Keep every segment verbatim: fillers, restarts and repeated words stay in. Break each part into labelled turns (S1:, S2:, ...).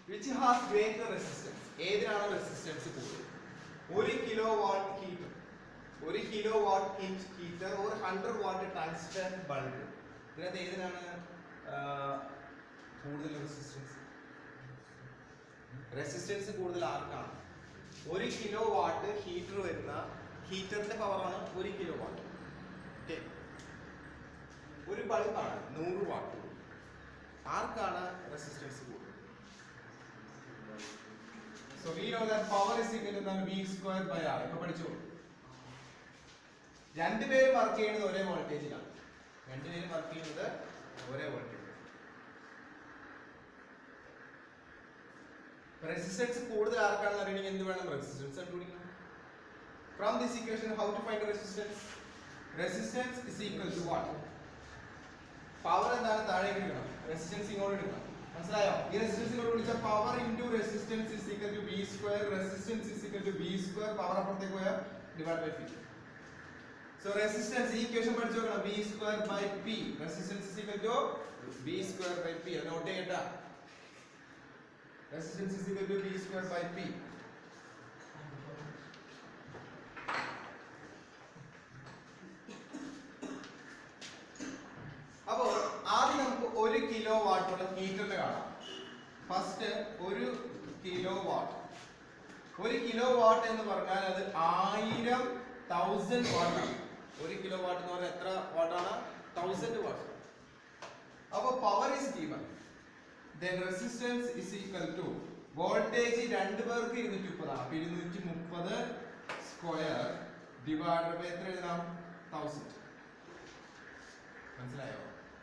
S1: which has greater resistance? ഏതിനാണ് resistance കൂടുതൽ? ഒരു കിലോ വാട്ട് ഹീറ്റർ ഒരു കിലോ വാട്ട് ഹീറ്റർ ഒരു ഹൺഡ്രഡ് വാട്ട് ടങ്സ്റ്റൺ ബൾബ്, ഇതിനകത്ത് ഏതിനാണ് കൂടുതൽ റെസിസ്റ്റൻസ്? റെസിസ്റ്റൻസ് കൂടുതൽ ആർക്കാണ്? ഒരു കിലോ വാട്ട് ഹീറ്റർ വരുന്ന ഹീറ്ററിന്റെ പവറാണ് ഒരു കിലോ വാട്ട്. ഓക്കെ, ഒരു ബൾബാണ് നൂറ് വാട്ട്, ആർക്കാണ് റെസിസ്റ്റൻസ് കൂടുതൽ? So we know that power is equal to V square by R. ഇപ്പൊ പഠിച്ചു. രണ്ടുപേരും വർക്ക് ചെയ്യുന്നത് ഒരേ വോൾട്ടേജിലാണ്. രണ്ടുപേരും വർക്ക് ചെയ്യുന്നത് ഒരേ വോൾട്ടേജ്. റെസിസ്റ്റൻസ് കൂടുതൽ ആർക്കാണെന്ന് അറിയണമെങ്കിൽ എന്ത് വേണം? റെസിസ്റ്റൻസ് കണ്ടുപിടിക്കണം. From this equation, how to find the resistance? Resistance is equal to what? Power എന്താണ്? താഴേക്ക് എടുക്കണം, റെസിസ്റ്റൻസ് ഇങ്ങോട്ട് എടുക്കണം. മനസ്സിലായോ? ഈ റെസിസ്റ്റൻസ് ഇങ്ങോട്ട് വിളിച്ച power into resistance is equal to V square. Resistance is equal to V square, power അപ്പുറത്തേക്ക് പോയാൽ divide by P. So resistance ഈ ഇക്വേഷൻ പഠിച്ചു നോക്കണം. V square by P. Resistance is equal to V square by P. അത് note ചെയ്യട്ടാ. Resistance is equal to V square by P. അപ്പോ ആദ്യം നമുക്ക് ഒരു കിലോ വാട്ടുള്ള ഹീറ്ററിന് കാണാം. ഫസ്റ്റ് ഒരു കിലോ വാട്ട് ഒരു കിലോ വാട്ട് എന്ന് പറഞ്ഞാൽ അത് ആയിരം തൗസൻഡ് വാട്ടാണ്. ഒരു കിലോ വാട്ട് എന്ന് പറഞ്ഞാൽ എത്ര വാട്ടാണ്? Thousand watt. അപ്പൊ power is given, then resistance is equal to voltage രണ്ടു പേർക്ക് ഇരുന്നൂറ്റി മുപ്പതാണ്. അപ്പൊ ഇരുന്നൂറ്റി മുപ്പത് സ്ക്വയർ ഡിവൈഡഡ് ബൈ എത്ര എഴുതാം? തൗസൻഡ്. മനസ്സിലായോ?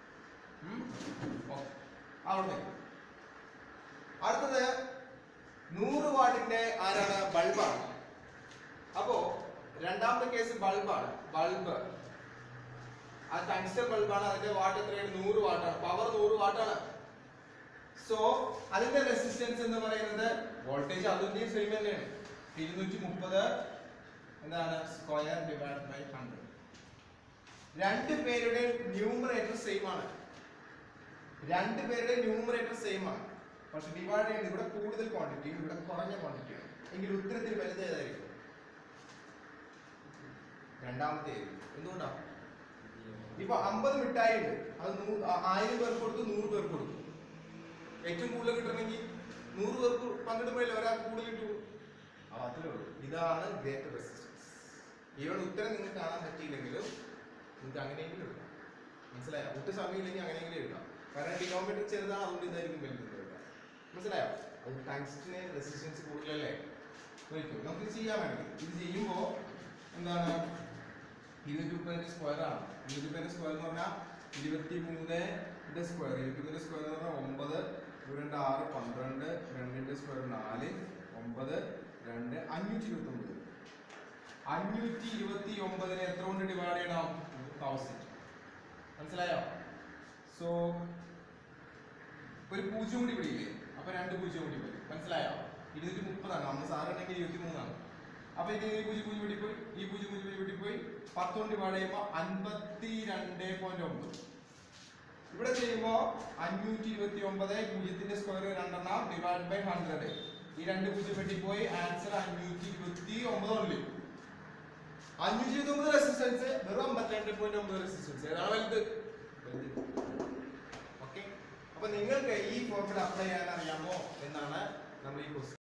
S1: അവിടെ അടുത്തത് നൂറ് വാട്ടിന്റെ ആരാണ്? ബൾബാണ്. അപ്പോ രണ്ടാമത്തെ കേസ് ബൾബാണ്. ബൾബ് ആ ടങ്സ്റ്റൺ ബൾബാണ്. അതിന്റെ വാട്ട് എത്രയാണ്? നൂറ് വാട്ടാണ്. പവർ നൂറ് വാട്ടാണ്. സോ അതിന്റെ റെസിസ്റ്റൻസ് എന്ന് പറയുന്നത് വോൾട്ടേജ് അതിന്റെ സെയിം തന്നെയാണ്. ഇരുന്നൂറ്റി മുപ്പത് എന്താണ്? Square divide by hundred. രണ്ട് പേരുടെ ന്യൂമറേറ്റർ സെയിം ആണ്. രണ്ട് പേരുടെ ന്യൂമറേറ്റർ സെയിം ആണ്. പക്ഷെ ഡിവൈഡ് ചെയ്യുന്നത് ഇവിടെ കൂടുതൽ ക്വാണ്ടിറ്റിയും ഇവിടെ കുറഞ്ഞ ക്വാണ്ടിറ്റിയാണ്. എങ്കിൽ ഉത്തരത്തിൽ വലുത് ഏതായിരിക്കും? രണ്ടാമത്തെ ആയിരിക്കും. എന്തുകൊണ്ടാണ്? ഇപ്പൊ അമ്പത് മിഠായി ഉണ്ട്, അത് ആയിരം പേർക്ക് കൊടുത്തു, നൂറ് പേർക്ക് കൊടുത്തു. ഏറ്റവും കൂടുതൽ കിട്ടണമെങ്കിൽ നൂറ് പേർക്ക് പങ്കിടുമ്പോഴല്ലേ ഒരാൾക്ക് കൂടുതൽ കിട്ടൂ. അത്രേ ഉള്ളൂ. ഇതാണ് ഗ്രേറ്റർ റെസിസ്റ്റൻസ്. ഈവൻ ഉത്തരം നിങ്ങൾക്ക് കാണാൻ പറ്റിയില്ലെങ്കിലും നിങ്ങൾക്ക് അങ്ങനെയെങ്കിലും എടുക്കാം. മനസ്സിലായോ? ഒട്ടും സമയമില്ലെങ്കിൽ അങ്ങനെയെങ്കിലും എടുക്കാം. കാരണം ഡിനോമിനേറ്റർ ചെറുതാണ്, അതുകൊണ്ട് ഇതായിരിക്കും വലുത് എടുക്കാം. മനസ്സിലായോ? അത് ടങ്സ്റ്റന് റെസിസ്റ്റൻസ് കൂടുതലല്ലേ? നമുക്ക് ഇത് ചെയ്യാൻ വേണ്ടി ഇത് ചെയ്യുമ്പോ എന്താണ്? ഇരുന്നൂറ്റി മുപ്പതിന്റെ സ്ക്വയർ ആണ്. ഇരുന്നൂറ്റി മുപ്പതിന്റെ സ്ക്വയർ എന്ന് പറഞ്ഞാൽ ഇരുപത്തി മൂന്നിന്റെ സ്ക്വയർ. ഇരുപത്തി മൂന്നിന്റെ സ്ക്വയർ എന്ന് പറഞ്ഞാൽ ഒമ്പത്, രണ്ട് ആറ് പന്ത്രണ്ട്, രണ്ടിന്റെ സ്ക്വയർ നാല്, ഒമ്പത് രണ്ട് അഞ്ഞൂറ്റി ഇരുപത്തി ഒമ്പത്. അഞ്ഞൂറ്റി ഇരുപത്തി ഒമ്പതിനെ എത്ര കൊണ്ട് ഡിവൈഡ് ചെയ്യണം? തൗസൻഡ്. മനസ്സിലായോ? സോ ഒരു പൂജ്യം കൂടി പിടിയില്ലേ? അപ്പൊ രണ്ട് പൂജ്യം കൂടി വരും. മനസ്സിലായോ? ഇരുന്നൂറ്റി മുപ്പതാണ്. നമ്മൾ സാറുണ്ടെങ്കിൽ ഇരുപത്തി മൂന്നാണ്. അപ്പൊ ഇത് ഈ പൂജ്യം പൂജ്യം വെട്ടിപ്പോയി, ഈ പൂജ്യം പൂജ്യം വെട്ടിപ്പോയി. പത്തോണ്ട് ഡിവൈഡ് ചെയ്യുമ്പോൾ അൻപത്തി രണ്ട് പോയിന്റ് ഒമ്പത്. ഇവിടെ ചെയ്യുമ്പോ അഞ്ഞൂറ്റി ഇരുപത്തി ഒമ്പത് പൂജ്യത്തിന്റെ സ്ക്വയർ രണ്ടെണ്ണം ഡിവൈഡ് ബൈ ഹൺഡ്രഡ്. ഈ രണ്ട് പൂജ്യം വെട്ടിപ്പോയി. ആൻസർ അഞ്ഞൂറ്റി ഇരുപത്തി ഒമ്പത് ഉള്ളു. അഞ്ഞൂറ്റി ഇരുപത്തി ഒമ്പത് റെസിസ്റ്റൻസ്, വെറും അമ്പത്തിരണ്ട് പോയിന്റ് ഒമ്പത് റെസിസ്റ്റൻസ്. ഏതാണ് വലുത്? ഓക്കെ, അപ്പൊ നിങ്ങൾക്ക് ഈ ഫോർമുല അപ്ലൈ ചെയ്യാൻ അറിയാമോ എന്നാണ് നമ്മൾ ഈ ക്വസ്റ്റ്യൻ